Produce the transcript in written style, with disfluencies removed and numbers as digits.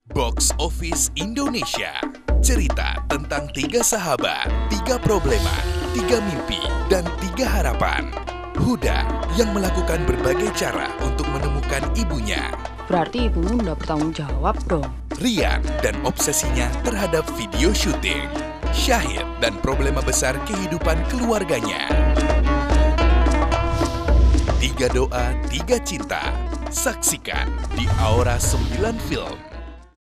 Box Office Indonesia. Cerita tentang 3 sahabat, 3 problema, 3 mimpi, dan 3 harapan. Huda yang melakukan berbagai cara untuk menemukan ibunya. Berarti ibumu udah bertanggung jawab dong. Rian dan obsesinya terhadap video syuting. Syahid dan problema besar kehidupan keluarganya. 3 doa, 3 cinta. Saksikan di Aura 9 Film.